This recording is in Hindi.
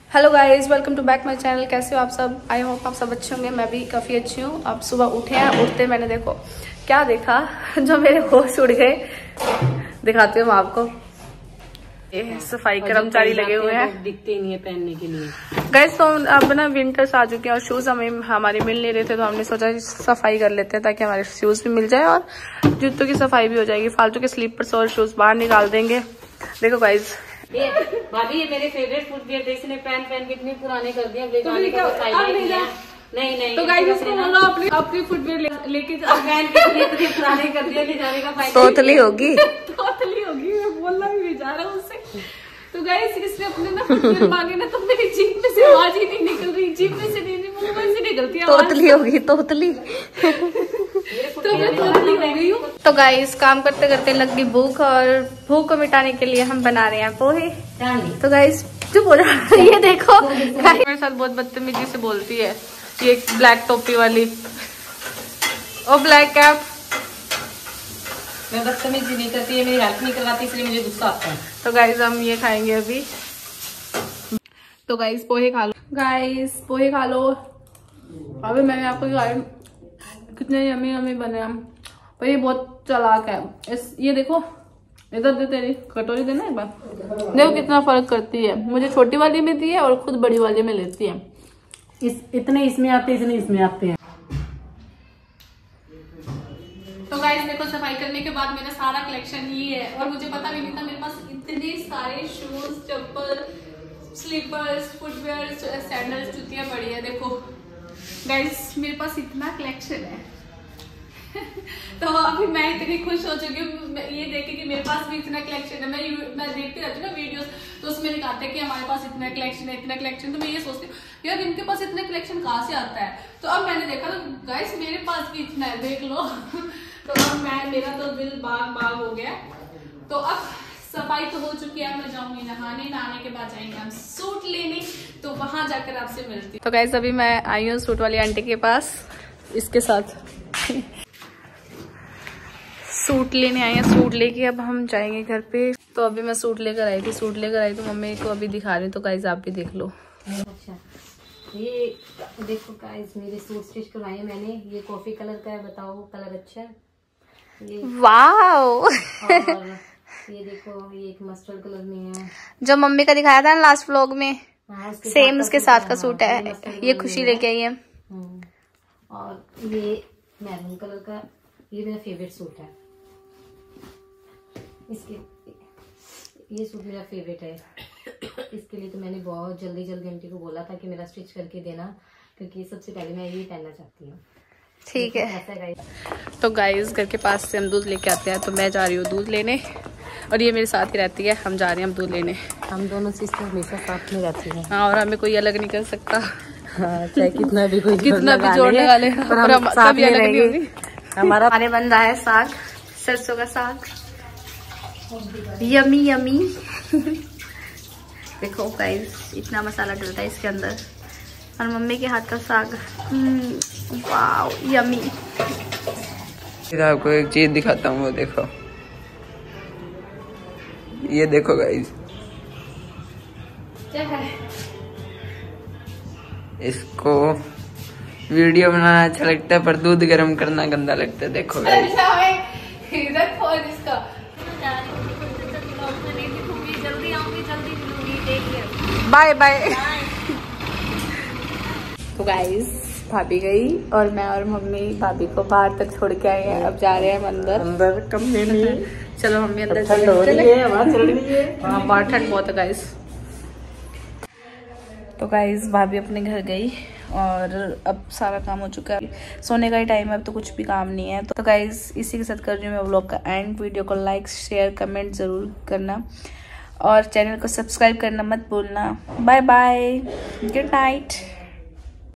Hello guys, welcome to back my channel. कैसे हो आप सब? आई होप आप सब अच्छे होंगे। मैं भी काफ़ी अच्छी हूँ। अब सुबह उठे हैं, उठते मैंने देखो क्या देखा जो मेरे होश उड़ गए। दिखाती हूँ आपको। ये सफाई कर्मचारी लगे हुए हैं, दिखते ही नहीं है पहनने के लिए। गाइस तो अब ना विंटर्स आ चुके हैं और शूज हमारे मिल नहीं रहे थे, तो हमने सोचा सफाई कर लेते हैं ताकि हमारे शूज भी मिल जाए और जूतों की सफाई भी हो जाएगी। फालतू के स्लीपर्स और शूज बाहर निकाल देंगे। देखो गाइस, भाभी ये मेरे फेवरेट फुटवियर थे, इसने पहन के इतने पुराने कर दिए, ले जाने का कोई फायदा नहीं है। नहीं तो गाइस इसको बोलो अपनी फुटवियर लेके जाओ। पहन के इतने पुराने कर दिए, ले जाने का फायदा तोतली होगी मैं बोलना भी जा रहा हूँ उससे। तो गाइस इसने अपने ना फुटवियर मांगे ना, तो मेरी जीभ में से आवाज ही नहीं निकल रही, जीभ में से नहीं मुंह में से निकलती है। तोतली होगी तोतली। तो मैं तोतली हो गई हूँ। तो गाइस काम करते करते लग गई भूख, और भूख को मिटाने के लिए हम बना रहे हैं पोहे। तो गाइस चुप हो जा। ये देखो मेरे साथ बहुत बदतमीजी से बोलती है ये ब्लैक टोपी वाली। ओ ब्लैक कैप। मैं बदतमीजी नहीं करती है, मेरी हेल्प नहीं करवाती, इसलिए मुझे गुस्सा आता है। तो गाइस हम ये खाएंगे अभी। तो गाइस पोहे खा लो, गाइस पोहे खा लो। अभी मैंने आपको दिखाया कितने यमी यमी बने हम। पर ये बहुत चालाक है। ये देखो, इधर दे, तेरी कटोरी देना एक बार। देखो कितना फर्क करती है। मुझे छोटी वाली में दी है और खुद बड़ी वाली में लेती है। इतने इसमें आते हैं, इतने इसमें आते हैं। तो गाइस देखो सफाई करने के बाद मेरा सारा कलेक्शन ये है, और मुझे पता भी नहीं था मेरे पास इतने सारे शूज, चप्पल, स्लीपर्स, फुटवेयर, सैंडल्स, जूतियां पड़ी है। देखो गाइस मेरे पास इतना कलेक्शन है। तो अभी मैं इतनी खुश हो चुकी हूँ ये देख के कि मेरे पास भी इतना कलेक्शन है। मैं देखती रहती हूँ ना वीडियोस, तो उसमें दिखाते हैं कि हमारे पास इतना कलेक्शन है, इतना कलेक्शन। तो मैं ये सोचती हूँ यार इनके पास इतना कलेक्शन कहाँ से आता है। तो अब मैंने देखा तो गाइस मेरे पास भी इतना है, देख लो। तो अब मेरा तो दिल बाग हो गया। तो अब सफाई तो हो चुकी है, मैं जाऊंगी नहाने के बाद जाएंगे हम सूट लेने, तो वहां जाकर आपसे मिलती हूँ। तो गाइस अभी मैं आई हूँ सूट वाली आंटी के पास, इसके साथ सूट लेने आए हैं। सूट लेके अब हम जाएंगे घर पे। तो अभी मैं सूट लेकर आई थी, तो मम्मी को अभी दिखा रही हूँ। तो गाइस आप भी देख लो। अच्छा ये देखो गाइस, मेरे सूट स्टिच करवाए मैंने। ये कॉफी कलर का है, बताओ कलर अच्छा है ये? वाओ। और ये देखो ये एक मस्टर्ड कलर में है, जो मम्मी का दिखाया था ना लास्ट व्लॉग में। सेम उसके साथ का सूट है। ये खुशी लेके आई है। और ये मैरून कलर का, ये मेरा फेवरेट सूट है। ये सूट मेरा फेवरेट है। इसके लिए तो मैंने बहुत जल्दी आंटी को बोला था कि मेरा स्टिच करके देना, क्योंकि सबसे पहले मैं ये पहनना चाहती हूँ। ठीक है। तो गाइस घर के पास से हम दूध लेके आते हैं, तो मैं जा रही हूँ दूध लेने, और ये मेरे साथ ही रहती है। हम जा रहे हैं हम दूध लेने। हम दोनों सिस्टर हमेशा साथ में रहती हैं। हाँ, और हमें कोई अलग नहीं कर सकता। चाहे कितना भी जोड़ लगा ले, पर हम कभी अलग नहीं होगी। हमारे बन रहा है साग, सरसों का साग। Yummy yummy. देखो गाइस इतना मसाला डलता है इसके अंदर, और मम्मी के हाथ का साग। Wow yummy. फिर आपको एक चीज दिखाता हूँ, वो देखो, ये देखो गाइस। क्या है? इसको वीडियो बनाना अच्छा लगता है, पर दूध गर्म करना गंदा लगता है। देखो गाइस। जल्दी आऊंगी, जल्दी मिलूंगी, देखिए। Bye bye. तो गाइस भाभी गई और मैं और मम्मी भाभी को बाहर तक छोड़ के आए हैं। अब जा रहे हैं अंदर कमरे में। चलो मम्मी अंदर चले। हाँ बाहर ठंड बहुत है गाइस। तो गाइस भाभी अपने घर गई और अब सारा काम हो चुका है, सोने का ही टाइम है। अब तो कुछ भी काम नहीं है। तो गाइस इसी के साथ कर रही हूँ मैं व्लॉग का एंड। वीडियो को लाइक शेयर कमेंट जरूर करना, और चैनल को सब्सक्राइब करना मत भूलना। Bye bye, good night.